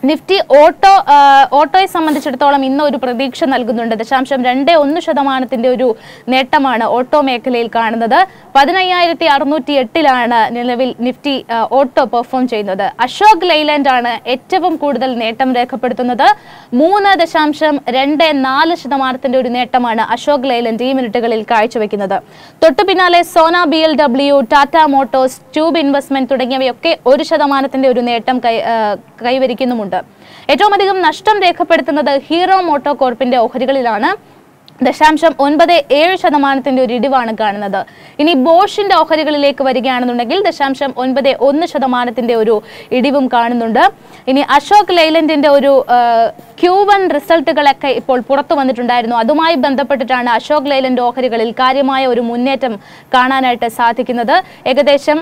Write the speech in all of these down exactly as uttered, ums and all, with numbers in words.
Nifty auto ഓട്ടോയെ സംബന്ധിച്ചിടത്തോളം ഇന്ന് ഒരു പ്രതീക്ഷ നൽകുന്നുണ്ട്. ദശാംശം രണ്ട് ഒന്ന് ശതമാനത്തിന്റെ ഒരു നേട്ടമാണ് ഓട്ടോ മേഖലയിൽ കാണുന്നത്. പതിനയ്യായിരത്തി അറുന്നൂറ്റി എട്ടിലാണ് നിലവിൽ നിഫ്റ്റി ഓട്ടോ പെർഫോം ചെയ്യുന്നത്. അശോക് ലൈലൻഡ് ആണ് ഏറ്റവും കൂടുതൽ നേട്ടം രേഖപ്പെടുത്തുന്നത്. മൂന്ന് ദശാംശം രണ്ട് നാല് ശതമാനത്തിന്റെ ഒരു നേട്ടമാണ് അശോക് ലൈലൻഡ് ഈ മിനിറ്റുകളിൽ കാഴ്ചവെക്കുന്നത്. തൊട്ടു പിന്നാലെ Sona B L W, Tata Motors, Tube Investment തുടങ്ങിയവയൊക്കെ ഒരു ശതമാനത്തിന്റെ ഒരു നേട്ടം കൈ കൈവരിക്കുന്നുമുണ്ട്. ഏറ്റവും അധികം നഷ്ടം രേഖപ്പെടുത്തുന്നത് ഹീറോ മോട്ടോ കോർപ്പിന്റെ ഓഹരികളിലാണ്. ദശാംശം ഒൻപത് ഏഴ് ശതമാനത്തിന്റെ ഒരു ഇടിവാണ് കാണുന്നത്. ഇനി ബോഷിന്റെ ഓഹരികളിലേക്ക് വരികയാണെന്നുണ്ടെങ്കിൽ ദശാംശം ഒൻപത് ഒന്ന് ശതമാനത്തിന്റെ ഒരു ഇടിവും കാണുന്നുണ്ട്. ഇനി അശോക് ലൈലൻഡിന്റെ ഒരു ക്യൂ വൺ റിസൾട്ടുകളൊക്കെ ഇപ്പോൾ പുറത്തു വന്നിട്ടുണ്ടായിരുന്നു. അതുമായി ബന്ധപ്പെട്ടിട്ടാണ് അശോക് ലൈലൻഡ് ഓഹരികളിൽ കാര്യമായ ഒരു മുന്നേറ്റം കാണാനായിട്ട് സാധിക്കുന്നത്. ഏകദേശം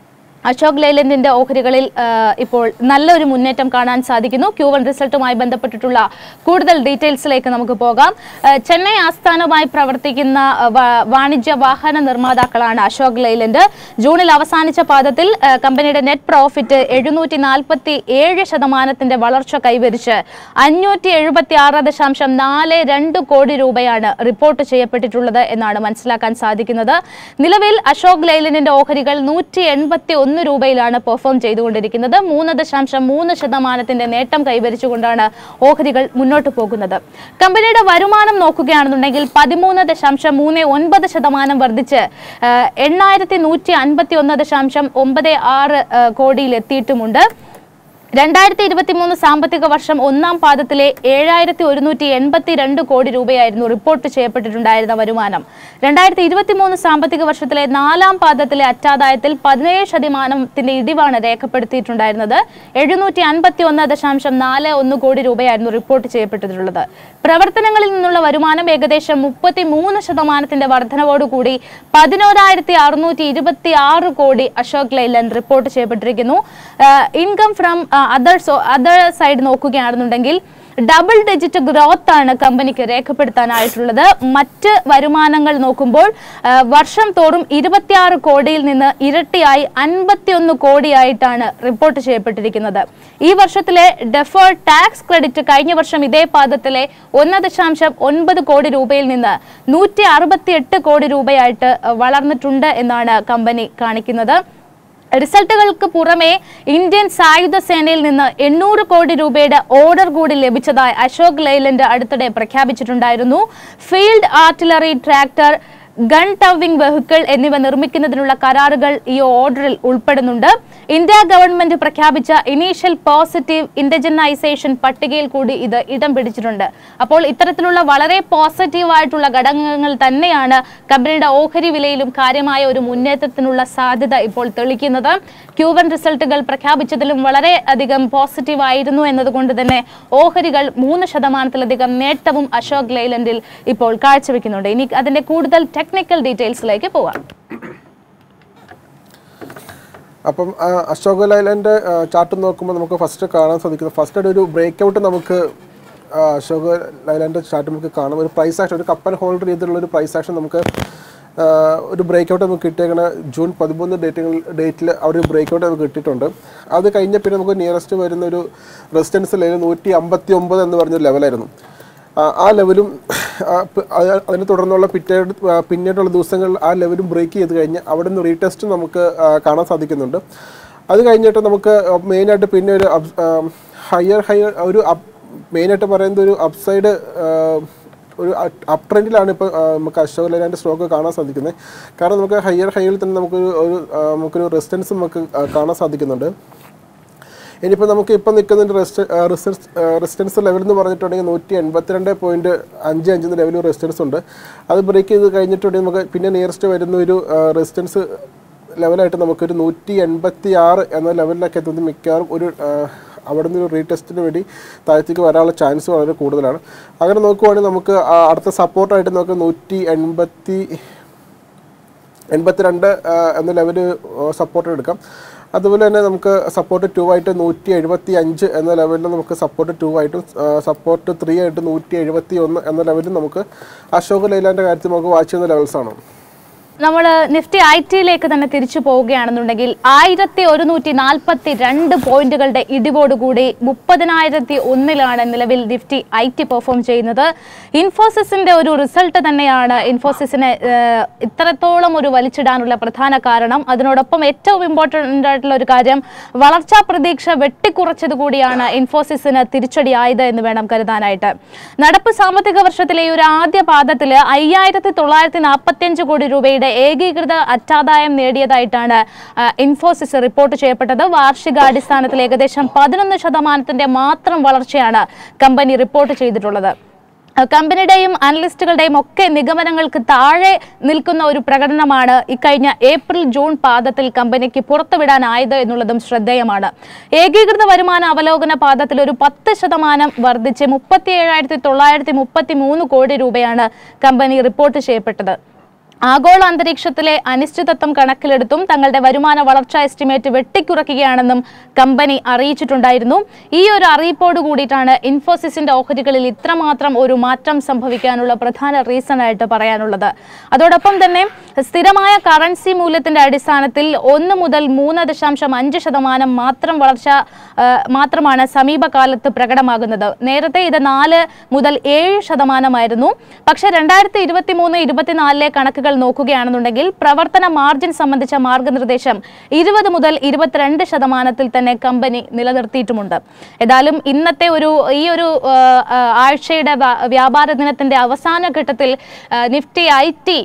അശോക് ലൈലൻഡിന്റെ ഓഹരികളിൽ ഇപ്പോൾ നല്ലൊരു മുന്നേറ്റം കാണാൻ സാധിക്കുന്നു. ക്യൂ വൺ റിസൾട്ടുമായി ബന്ധപ്പെട്ടിട്ടുള്ള കൂടുതൽ ഡീറ്റെയിൽസിലേക്ക് നമുക്ക് പോകാം. ചെന്നൈ ആസ്ഥാനമായി പ്രവർത്തിക്കുന്ന വാണിജ്യ വാഹന നിർമ്മാതാക്കളാണ് അശോക് ലൈലൻഡ്. ജൂണിൽ അവസാനിച്ച പാദത്തിൽ കമ്പനിയുടെ നെറ്റ് പ്രോഫിറ്റ് എഴുന്നൂറ്റി നാൽപ്പത്തി ഏഴ് ശതമാനത്തിന്റെ വളർച്ച കൈവരിച്ച് അഞ്ഞൂറ്റി എഴുപത്തി ആറ് ദശാംശം നാല് രണ്ട് കോടി രൂപയാണ് റിപ്പോർട്ട് ചെയ്യപ്പെട്ടിട്ടുള്ളത് എന്നാണ് മനസ്സിലാക്കാൻ സാധിക്കുന്നത്. നിലവിൽ അശോക് ലൈലൻഡിന്റെ ഓഹരികൾ നൂറ്റി എൺപത്തി ഒന്ന് രൂപയിലാണ് പെർഫോം ചെയ്തുകൊണ്ടിരിക്കുന്നത്. മൂന്ന് ദശാംശം മൂന്ന് ശതമാനത്തിന്റെ നേട്ടം കൈവരിച്ചുകൊണ്ടാണ് ഓഹരികൾ മുന്നോട്ട് പോകുന്നത്. കമ്പനിയുടെ വരുമാനം നോക്കുകയാണെന്നുണ്ടെങ്കിൽ പതിമൂന്ന് ദശാംശം മൂന്ന് ഒൻപത് ശതമാനം വർദ്ധിച്ച് എണ്ണായിരത്തി നൂറ്റി അൻപത്തി ഒന്ന് ദശാംശം ഒമ്പത് ആറ് കോടിയിൽ എത്തിയിട്ടുമുണ്ട്. രണ്ടായിരത്തി ഇരുപത്തി മൂന്ന് സാമ്പത്തിക വർഷം ഒന്നാം പാദത്തിലെ ഏഴായിരത്തി ഒരുന്നൂറ്റി എൺപത്തി രണ്ട് കോടി രൂപയായിരുന്നു റിപ്പോർട്ട് ചെയ്യപ്പെട്ടിട്ടുണ്ടായിരുന്ന വരുമാനം. രണ്ടായിരത്തി ഇരുപത്തി മൂന്ന് സാമ്പത്തിക വർഷത്തിലെ നാലാം പാദത്തിലെ അറ്റാദായത്തിൽ പതിനേഴ് ശതമാനത്തിന്റെ ഇടിവാണ് രേഖപ്പെടുത്തിയിട്ടുണ്ടായിരുന്നത്. എഴുന്നൂറ്റി അൻപത്തി ഒന്ന് ദശാംശം നാല് ഒന്ന് കോടി രൂപയായിരുന്നു റിപ്പോർട്ട് ചെയ്യപ്പെട്ടിട്ടുള്ളത്. പ്രവർത്തനങ്ങളിൽ നിന്നുള്ള വരുമാനം ഏകദേശം മുപ്പത്തി മൂന്ന് ശതമാനത്തിന്റെ വർധനവോടുകൂടി പതിനോരായിരത്തി അറുന്നൂറ്റി ഇരുപത്തി ആറ് കോടി അശോക് ലൈലൻഡ് റിപ്പോർട്ട് ചെയ്യപ്പെട്ടിരിക്കുന്നു. Income from other other side നോക്കുകയാണെന്നുണ്ടെങ്കിൽ ഡബിൾ ഡിജിറ്റ് ഗ്രോത്ത് ആണ് കമ്പനിക്ക് രേഖപ്പെടുത്താനായിട്ടുള്ളത്. മറ്റ് വരുമാനങ്ങൾ നോക്കുമ്പോൾ വർഷം തോറും ഇരുപത്തിയാറ് കോടിയിൽ നിന്ന് ഇരട്ടിയായി അൻപത്തിയൊന്ന് കോടിയായിട്ടാണ് റിപ്പോർട്ട് ചെയ്യപ്പെട്ടിരിക്കുന്നത്. ഈ വർഷത്തിലെ ഡെഫേർഡ് ടാക്സ് ക്രെഡിറ്റ് കഴിഞ്ഞ വർഷം ഇതേ പാദത്തിലെ ഒന്ന് ദശാംശം ഒൻപത് കോടി രൂപയിൽ നിന്ന് നൂറ്റി അറുപത്തി എട്ട് കോടി രൂപയായിട്ട് വളർന്നിട്ടുണ്ട് എന്നാണ് കമ്പനി കാണിക്കുന്നത്. റിസൾട്ടുകൾക്ക് പുറമെ ഇന്ത്യൻ സായുധ സേനയിൽ നിന്ന് എണ്ണൂറ് കോടി രൂപയുടെ ഓർഡർ കൂടി ലഭിച്ചതായി അശോക് ലൈലൻഡ് അടുത്തിടെ പ്രഖ്യാപിച്ചിട്ടുണ്ടായിരുന്നു. Field artillery tractor, gun towing vehicle എന്നിവ നിർമ്മിക്കുന്നതിനുള്ള കരാറുകൾ ഈ ഓർഡറിൽ ഉൾപ്പെടുന്നുണ്ട്. ഇന്ത്യ ഗവൺമെന്റ് പ്രഖ്യാപിച്ച ഇനീഷ്യൽ പോസിറ്റീവ് ഇൻഡിജനൈസേഷൻ പട്ടികയിൽ കൂടി ഇത് ഇടം പിടിച്ചിട്ടുണ്ട്. അപ്പോൾ ഇത്തരത്തിലുള്ള വളരെ പോസിറ്റീവ് ആയിട്ടുള്ള ഘടകങ്ങൾ തന്നെയാണ് കമ്പനിയുടെ ഓഹരി വിലയിലും കാര്യമായ ഒരു മുന്നേറ്റത്തിനുള്ള സാധ്യത ഇപ്പോൾ തെളിക്കുന്നത്. ക്യൂ വൺ റിസൾട്ടുകൾ പ്രഖ്യാപിച്ചതിലും വളരെ അധികം പോസിറ്റീവ് ആയിരുന്നു എന്നതുകൊണ്ട് തന്നെ ഓഹരികൾ മൂന്ന് ശതമാനത്തിലധികം നേട്ടവും അശോക് ലൈലൻഡിൽ ഇപ്പോൾ കാഴ്ചവെക്കുന്നുണ്ട്. ഇനി അതിന്റെ കൂടുതൽ ടെക്നിക്കൽ ഡീറ്റെയിൽസിലേക്ക് പോവാം. അപ്പം അശോക് ലൈലൻഡ് ചാർട്ട് നോക്കുമ്പോൾ നമുക്ക് ഫസ്റ്റ് കാണാൻ സാധിക്കുന്നത് ഫസ്റ്റ് ഒരു ബ്രേക്ക് ഔട്ട് നമുക്ക് അശോക് ലൈലൻഡ് ചാർട്ട് നമുക്ക് കാണാം. ഒരു പ്രൈസ് ആക്ഷൻ, ഒരു കപ്പൽ ഹോൾഡർ ചെയ്തിട്ടുള്ള ഒരു പ്രൈസ് ആക്ഷൻ നമുക്ക് ഒരു ബ്രേക്ക് ഔട്ട് നമുക്ക് കിട്ടിയേക്കണ ജൂൺ പതിമൂന്ന് ഡേറ്റുകൾ ഡേറ്റിൽ ആ ഒരു ബ്രേക്ക് ഔട്ട് നമുക്ക് കിട്ടിയിട്ടുണ്ട്. അത് കഴിഞ്ഞ പിന്നെ നമുക്ക് നിയറസ്റ്റ് വരുന്ന ഒരു റെസിസ്റ്റൻസ് ലെവൽ നൂറ്റി അമ്പത്തി ഒമ്പത് എന്ന് പറഞ്ഞൊരു ലെവലായിരുന്നു. ആ ലെവലും അതിനെ തുടർന്നുള്ള പിറ്റേ പിന്നീടുള്ള ദിവസങ്ങളിൽ ആ ലെവലും ബ്രേക്ക് ചെയ്ത് കഴിഞ്ഞ് അവിടെ നിന്ന് റീടെസ്റ്റ് നമുക്ക് കാണാൻ സാധിക്കുന്നുണ്ട്. അത് കഴിഞ്ഞിട്ട് നമുക്ക് മെയിനായിട്ട് പിന്നെ ഒരു ഹയർ ഹയർ ഒരു മെയിനായിട്ട് പറയുന്നത് ഒരു അപ്സൈഡ് ഒരു അപ് ട്രെൻഡിലാണ് ഇപ്പോൾ നമുക്ക് അശോക് ലൈലാൻഡ് സ്റ്റോക്ക് കാണാൻ സാധിക്കുന്നത്. കാരണം നമുക്ക് ഹയർ ഹൈയിൽ തന്നെ നമുക്കൊരു ഒരു നമുക്കൊരു റെസിസ്റ്റൻസ് നമുക്ക് കാണാൻ സാധിക്കുന്നുണ്ട്. ഇനിയിപ്പോൾ നമുക്ക് ഇപ്പോൾ നിൽക്കുന്ന റെസ്റ്റ് റെസിസ്റ്റൻസ് ലെവൽ എന്ന് പറഞ്ഞിട്ടുണ്ടെങ്കിൽ നൂറ്റി എൺപത്തിരണ്ട് പോയിൻറ്റ് അഞ്ച് അഞ്ച് ലെവൽ റെസിസ്റ്റൻസ് ഉണ്ട്. അത് ബ്രേക്ക് ചെയ്ത് കഴിഞ്ഞിട്ടുണ്ടെങ്കിൽ നമുക്ക് പിന്നെ നിയറസ്റ്റ് വരുന്ന ഒരു റെസിസ്റ്റൻസ് ലെവലായിട്ട് നമുക്കൊരു നൂറ്റി എൺപത്തി ആറ് എന്ന ലെവലിലൊക്കെ എത്തുന്നത് മിക്കവാറും ഒരു അവിടെ നിന്ന് ഒരു റീടെസ്റ്റിന് വേണ്ടി താഴത്തേക്ക് വരാനുള്ള ചാൻസ് വളരെ കൂടുതലാണ്. അങ്ങനെ നോക്കുവാണെങ്കിൽ നമുക്ക് അടുത്ത സപ്പോർട്ടായിട്ട് നമുക്ക് നൂറ്റി എൺപത്തി എൺപത്തിരണ്ട് എന്ന ലെവല് സപ്പോർട്ട് എടുക്കാം. അതുപോലെ തന്നെ നമുക്ക് സപ്പോർട്ട് ടു ആയിട്ട് നൂറ്റി എഴുപത്തി അഞ്ച് എന്ന ലെവലിൽ നമുക്ക് സപ്പോർട്ട് ടു ആയിട്ടും സപ്പോർട്ട് ത്രീ ആയിട്ട് നൂറ്റി എഴുപത്തി ഒന്ന് എന്ന ലെവലിൽ നമുക്ക് അശോക് ലൈലാൻഡിൻ്റെ കാര്യത്തിൽ നമുക്ക് വാച്ച് ചെയ്യുന്ന ലെവൽസാണ്. നമ്മൾ നിഫ്റ്റി ഐ ടിയിലേക്ക് തന്നെ തിരിച്ചു പോവുകയാണെന്നുണ്ടെങ്കിൽ ആയിരത്തി ഒരുന്നൂറ്റി നാൽപ്പത്തി രണ്ട് പോയിന്റുകളുടെ ഇടിവോടുകൂടി മുപ്പതിനായിരത്തി ഒന്നിലാണ് നിലവിൽ നിഫ്റ്റി ഐ ടി പെർഫോം ചെയ്യുന്നത്. ഇൻഫോസിസിന്റെ ഒരു റിസൾട്ട് തന്നെയാണ് ഇൻഫോസിസിനെ ഇത്രത്തോളം ഒരു വലിച്ചിടാനുള്ള പ്രധാന കാരണം. അതിനോടൊപ്പം ഏറ്റവും ഇമ്പോർട്ടൻ്റ് ആയിട്ടുള്ള ഒരു കാര്യം വളർച്ചാ പ്രതീക്ഷ വെട്ടിക്കുറച്ചത് കൂടിയാണ് ഇൻഫോസിസിന് തിരിച്ചടിയായത് എന്ന് വേണം കരുതാനായിട്ട്. നടപ്പ് സാമ്പത്തിക വർഷത്തിലെ ഒരു ആദ്യ പാദത്തിൽ അയ്യായിരത്തി തൊള്ളായിരത്തി നാൽപ്പത്തി അഞ്ച് കോടി രൂപയുടെ ഏകീകൃത അറ്റാദായം നേടിയതായിട്ടാണ് ഇൻഫോസിസ് റിപ്പോർട്ട് ചെയ്യപ്പെട്ടത്. വാർഷികാടിസ്ഥാനത്തിൽ ഏകദേശം പതിനൊന്ന് ശതമാനത്തിന്റെ മാത്രം വളർച്ചയാണ് കമ്പനി റിപ്പോർട്ട് ചെയ്തിട്ടുള്ളത്. കമ്പനിയുടെയും അനലിസ്റ്റുകളുടെയും ഒക്കെ നിഗമനങ്ങൾക്ക് താഴെ നിൽക്കുന്ന ഒരു പ്രകടനമാണ് ഇക്കഴിഞ്ഞ ഏപ്രിൽ ജൂൺ പാദത്തിൽ കമ്പനിക്ക് പുറത്തുവിടാനായത് എന്നുള്ളതും ശ്രദ്ധേയമാണ്. ഏകീകൃത വരുമാന അവലോകന പാദത്തിൽ ഒരു പത്ത് ശതമാനം വർദ്ധിച്ച് മുപ്പത്തി ഏഴായിരത്തി തൊള്ളായിരത്തി മുപ്പത്തി മൂന്ന് കോടി രൂപയാണ് കമ്പനി റിപ്പോർട്ട് ചെയ്യപ്പെട്ടത്. ആഗോള അന്തരീക്ഷത്തിലെ അനിശ്ചിതത്വം കണക്കിലെടുത്തും തങ്ങളുടെ വരുമാന വളർച്ചാ എസ്റ്റിമേറ്റ് വെട്ടിക്കുറയ്ക്കുകയാണെന്നും കമ്പനി അറിയിച്ചിട്ടുണ്ടായിരുന്നു. ഈ ഒരു അറിയിപ്പോട് കൂടിയിട്ടാണ് ഇൻഫോസിസിന്റെ ഓഹരികളിൽ ഇത്രമാത്രം ഒരു മാറ്റം സംഭവിക്കാനുള്ള പ്രധാന റീസൺ ആയിട്ട് പറയാനുള്ളത്. അതോടൊപ്പം തന്നെ സ്ഥിരമായ കറൻസി മൂല്യത്തിന്റെ അടിസ്ഥാനത്തിൽ ഒന്ന് മുതൽ മൂന്ന് ദശാംശം അഞ്ച് ശതമാനം മാത്രം വളർച്ച മാത്രമാണ് സമീപകാലത്ത് പ്രകടമാകുന്നത്. നേരത്തെ ഇത് നാല് മുതൽ ഏഴ് ശതമാനമായിരുന്നു. പക്ഷേ രണ്ടായിരത്തി ഇരുപത്തി മൂന്ന് ഇരുപത്തിനാലിലെ കണക്കുകൾ നോക്കുകയാണെന്നുണ്ടെങ്കിൽ പ്രവർത്തന മാർജിൻ സംബന്ധിച്ച മാർഗനിർദ്ദേശം ഇരുപത് മുതൽ ഇരുപത്തിരണ്ട് ശതമാനത്തിൽ തന്നെ കമ്പനി നിലനിർത്തിയിട്ടുമുണ്ട്. ഏതായാലും ഇന്നത്തെ ഒരു ഈ ഒരു ആഴ്ചയുടെ വ്യാപാര ദിനത്തിന്റെ അവസാന ഘട്ടത്തിൽ നിഫ്റ്റി ഐ ടി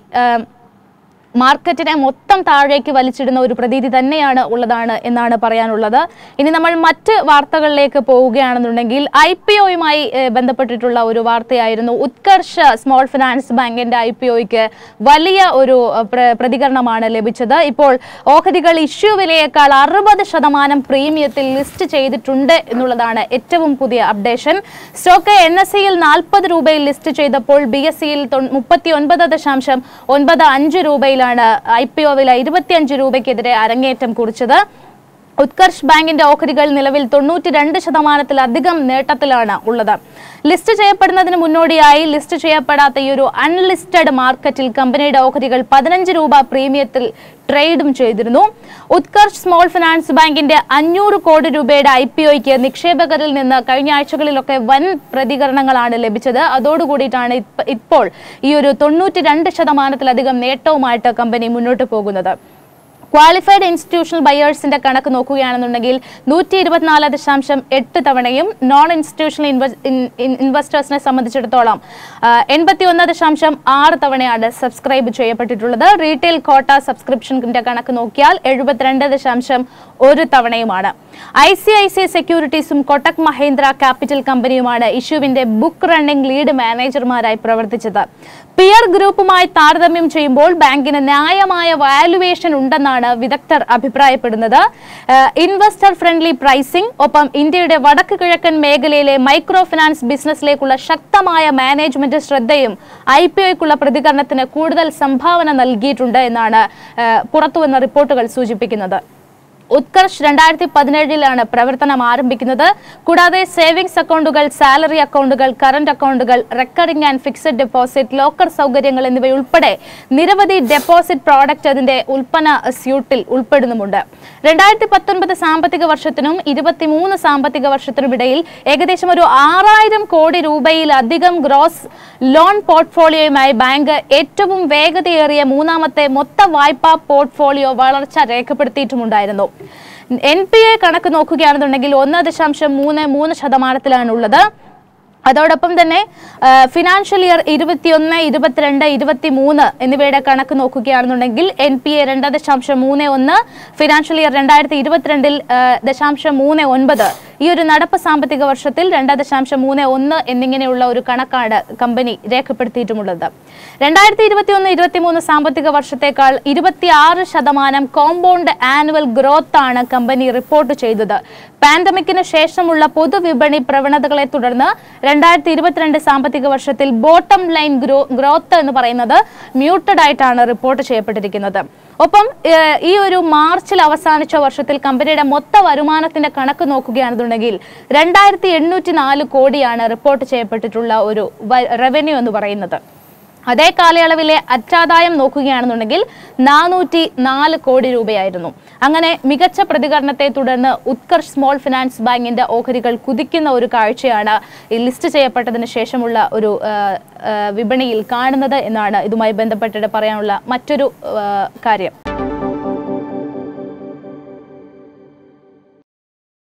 മാർക്കറ്റിനെ മൊത്തം താഴേക്ക് വലിച്ചിടുന്ന ഒരു പ്രതീതി തന്നെയാണ് ഉള്ളതാണ് എന്നാണ് പറയാനുള്ളത്. ഇനി നമ്മൾ മറ്റ് വാർത്തകളിലേക്ക് പോവുകയാണെന്നുണ്ടെങ്കിൽ ഐ പി ഒയുമായി ബന്ധപ്പെട്ടിട്ടുള്ള ഒരു വാർത്തയായിരുന്നു. ഉത്കർഷ് സ്മോൾ ഫിനാൻസ് ബാങ്കിന്റെ ഐ പി ഒയ്ക്ക് വലിയ ഒരു പ്രതികരണമാണ് ലഭിച്ചത്. ഇപ്പോൾ ഓഹരികൾ ഇഷ്യൂ വിലയേക്കാൾ അറുപത് ശതമാനം പ്രീമിയത്തിൽ ലിസ്റ്റ് ചെയ്തിട്ടുണ്ട് എന്നുള്ളതാണ് ഏറ്റവും പുതിയ അപ്ഡേഷൻ. സ്റ്റോക്ക് എൻ എസ് സിയിൽ നാൽപ്പത് രൂപയിൽ ലിസ്റ്റ് ചെയ്തപ്പോൾ ബി എസ് സിയിൽ മുപ്പത്തി ഒൻപത് ദശാംശം ഒൻപത് അഞ്ച് രൂപയിൽ ഐ പി ഒ വില ഇരുപത്തിയഞ്ച് രൂപയ്ക്കെതിരെ അരങ്ങേറ്റം കുറിച്ചത്. ഉത്കർഷ് ബാങ്കിന്റെ ഓഹരികൾ നിലവിൽ തൊണ്ണൂറ്റി രണ്ട് ശതമാനത്തിലധികം നേട്ടത്തിലാണ് ഉള്ളത്. ലിസ്റ്റ് ചെയ്യപ്പെടുന്നതിന് മുന്നോടിയായി ലിസ്റ്റ് ചെയ്യപ്പെടാത്ത ഈ ഒരു അൺലിസ്റ്റഡ് മാർക്കറ്റിൽ കമ്പനിയുടെ ഓഹരികൾ പതിനഞ്ച് രൂപ പ്രീമിയത്തിൽ ട്രേഡും ചെയ്തിരുന്നു. ഉത്കർഷ് സ്മോൾ ഫിനാൻസ് ബാങ്കിന്റെ അഞ്ഞൂറ് കോടി രൂപയുടെ ഐ പി ഒയ്ക്ക് നിക്ഷേപകരിൽ നിന്ന് കഴിഞ്ഞ ആഴ്ചകളിലൊക്കെ വൻ പ്രതികരണങ്ങളാണ് ലഭിച്ചത്. അതോടുകൂടിയിട്ടാണ് ഇപ്പോൾ ഈ ഒരു തൊണ്ണൂറ്റി രണ്ട് ശതമാനത്തിലധികം നേട്ടവുമായിട്ട് കമ്പനി മുന്നോട്ട് പോകുന്നത്. ക്വാളിഫൈഡ് ഇൻസ്റ്റിറ്റ്യൂഷണൽ ബയേഴ്സിന്റെ കണക്ക് നോക്കുകയാണെന്നുണ്ടെങ്കിൽ നൂറ്റി ഇരുപത്തിനാല് ദശാംശം എട്ട് തവണയും നോൺ ഇൻസ്റ്റിറ്റ്യൂഷണൽ ഇൻവെസ്റ്റേഴ്സിനെ സംബന്ധിച്ചിടത്തോളം എൺപത്തി ഒന്ന് ദശാംശം ആറ് തവണയാണ് സബ്സ്ക്രൈബ് ചെയ്യപ്പെട്ടിട്ടുള്ളത്. റീറ്റെയിൽ കോട്ട സബ്സ്ക്രിപ്ഷന്റെ കണക്ക് നോക്കിയാൽ എഴുപത്തിരണ്ട് ദശാംശം ഒരു തവണയുമാണ്. I C I C I സെക്യൂരിറ്റീസും കൊട്ടക് മഹീന്ദ്ര ക്യാപിറ്റൽ കമ്പനിയുമാണ് ഇഷ്യൂവിന്റെ ബുക്ക് റണ്ണിംഗ് ലീഡ് മാനേജർമാരായി പ്രവർത്തിച്ചത്. പിയർ ഗ്രൂപ്പുമായി താരതമ്യം ചെയ്യുമ്പോൾ ബാങ്കിന് ന്യായമായ വാല്യുവേഷൻ ഉണ്ടെന്നാണ് വിദഗ്ധർ അഭിപ്രായപ്പെടുന്നത്. ഇൻവെസ്റ്റർ ഫ്രണ്ട്ലി പ്രൈസിംഗ്, ഒപ്പം ഇന്ത്യയുടെ വടക്ക് കിഴക്കൻ മേഖലയിലെ മൈക്രോ ഫിനാൻസ് ബിസിനസ്സിലേക്കുള്ള ശക്തമായ മാനേജ്മെന്റ് ശ്രദ്ധയും ഐ പി ഒയ്ക്കുള്ള പ്രതികരണത്തിന് കൂടുതൽ സംഭാവന നൽകിയിട്ടുണ്ട് എന്നാണ് പുറത്തുവന്ന റിപ്പോർട്ടുകൾ സൂചിപ്പിക്കുന്നത്. ഉത്കർഷ് രണ്ടായിരത്തി പതിനേഴിലാണ് പ്രവർത്തനം ആരംഭിക്കുന്നത്. കൂടാതെ സേവിങ്സ് അക്കൗണ്ടുകൾ, സാലറി അക്കൗണ്ടുകൾ, കറന്റ് അക്കൗണ്ടുകൾ, recurring and fixed deposit, locker സൗകര്യങ്ങൾ എന്നിവയുൾപ്പെടെ നിരവധി ഡെപ്പോസിറ്റ് പ്രോഡക്റ്റ് അതിന്റെ ഉൽപ്പന്ന സ്യൂട്ടിൽ ഉൾപ്പെടുന്നുമുണ്ട്. രണ്ടായിരത്തി പത്തൊൻപത് സാമ്പത്തിക വർഷത്തിനും ഇരുപത്തിമൂന്ന് സാമ്പത്തിക വർഷത്തിനുമിടയിൽ ഏകദേശം ഒരു ആറായിരം കോടി രൂപയിലധികം ഗ്രോസ് ലോൺ പോർട്ട്ഫോളിയോയുമായി ബാങ്ക് ഏറ്റവും വേഗതയേറിയ മൂന്നാമത്തെ മൊത്ത വായ്പാ പോർട്ട്ഫോളിയോ വളർച്ച രേഖപ്പെടുത്തിയിട്ടുമുണ്ടായിരുന്നു. എൻ പി എ കണക്ക് നോക്കുകയാണെന്നുണ്ടെങ്കിൽ ഒന്ന് ദശാംശം മൂന്ന് മൂന്ന് ശതമാനത്തിലാണുള്ളത്. അതോടൊപ്പം തന്നെ ഫിനാൻഷ്യൽ ഇയർ ഇരുപത്തിയൊന്ന് ഇരുപത്തിരണ്ട് ഇരുപത്തി മൂന്ന് എന്നിവയുടെ കണക്ക് നോക്കുകയാണെന്നുണ്ടെങ്കിൽ എൻ പി എ രണ്ട് ദശാംശം മൂന്ന് ഒന്ന്, ഫിനാൻഷ്യൽ ഇയർ രണ്ടായിരത്തി ഇരുപത്തിരണ്ടിൽ ദശാംശം മൂന്ന് ഒൻപത്, ഈ ഒരു നടപ്പ് സാമ്പത്തിക വർഷത്തിൽ രണ്ട് ദശാംശം മൂന്ന് ഒന്ന് എന്നിങ്ങനെയുള്ള ഒരു കണക്കാണ് കമ്പനി രേഖപ്പെടുത്തിയിട്ടുമുള്ളത്. രണ്ടായിരത്തി ഇരുപത്തി ഒന്ന് ഇരുപത്തി മൂന്ന് സാമ്പത്തിക വർഷത്തേക്കാൾ ഇരുപത്തിയാറ് ശതമാനം കോമ്പൗണ്ട് ആനുവൽ ഗ്രോത്ത് ആണ് കമ്പനി റിപ്പോർട്ട് ചെയ്തത്. പാൻഡമിക്കിന് ശേഷമുള്ള പൊതുവിപണി പ്രവണതകളെ തുടർന്ന് രണ്ടായിരത്തി ഇരുപത്തിരണ്ട് സാമ്പത്തിക വർഷത്തിൽ ബോട്ടം ലൈൻ ഗ്രോ ഗ്രോത്ത് എന്ന് പറയുന്നത് മ്യൂട്ടഡ് ആയിട്ടാണ് റിപ്പോർട്ട് ചെയ്യപ്പെട്ടിരിക്കുന്നത്. ഒപ്പം ഈ ഒരു മാർച്ചിൽ അവസാനിച്ച വർഷത്തിൽ കമ്പനിയുടെ മൊത്ത വരുമാനത്തിന്റെ കണക്ക് നോക്കുകയാണെന്നുണ്ടെങ്കിൽ രണ്ടായിരത്തി എണ്ണൂറ്റി നാല് കോടിയാണ് റിപ്പോർട്ട് ചെയ്യപ്പെട്ടിട്ടുള്ള ഒരു റവന്യൂ എന്ന് പറയുന്നത്. അതേ കാലയളവിലെ അറ്റാദായം നോക്കുകയാണെന്നുണ്ടെങ്കിൽ നാനൂറ്റി നാല് കോടി രൂപയായിരുന്നു. അങ്ങനെ മികച്ച പ്രതികരണത്തെ തുടർന്ന് ഉത്കർഷ് സ്മോൾ ഫിനാൻസ് ബാങ്കിന്റെ ഓഹരികൾ കുതിക്കുന്ന ഒരു കാഴ്ചയാണ് ഈ ലിസ്റ്റ് ചെയ്യപ്പെട്ടതിന് ശേഷമുള്ള ഒരു വിപണിയിൽ കാണുന്നത് എന്നാണ് ഇതുമായി ബന്ധപ്പെട്ടിട്ട് പറയാനുള്ള മറ്റൊരു കാര്യം.